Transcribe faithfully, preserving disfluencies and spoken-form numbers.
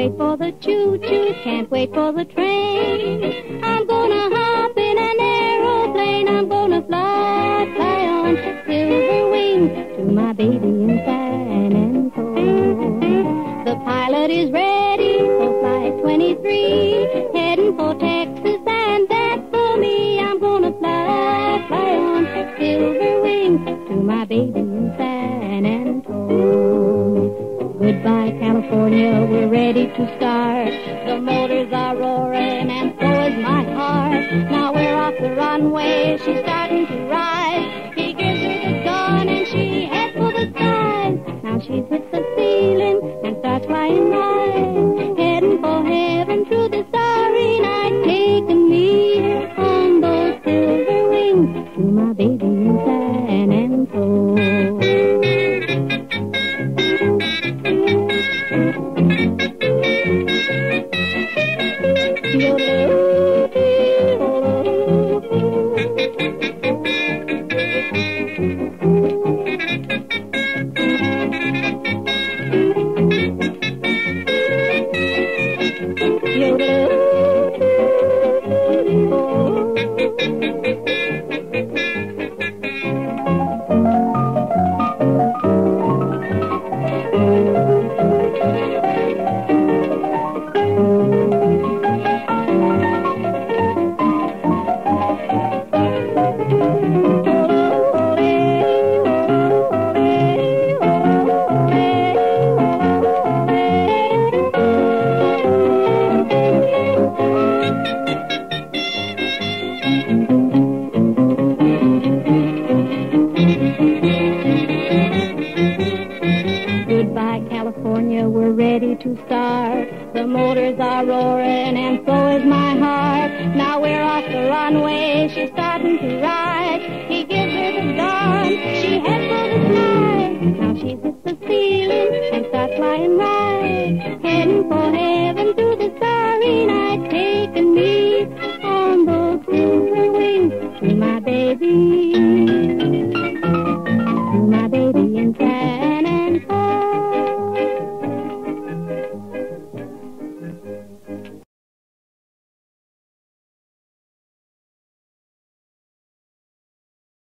wait for the choo-choo, can't wait for the train. I'm gonna hop in an aeroplane, I'm gonna fly, fly on silver wings to my baby in San Antone. The pilot is ready for flight twenty-three, heading for Texas, and that's for me. I'm gonna fly, fly on silver wings to my baby in San Antone. Goodbye, California, we're ready to start. The motors are roaring and so is my heart. Now we're off the runway, she's starting to rise. He gives her the gun and she heads for the skies. Now she's hit the ceiling and starts flying high, heading for heaven through the starry night, taking me on those silver wings to my baby in San Antone. Goodbye, California, we're ready to start. The motors are roaring and so is my heart. Now we're off the runway, she's starting to rise. He gives her the gun, she heads for the sky. Now she's hit the ceiling and starts flying right, heading for heaven through the starry night.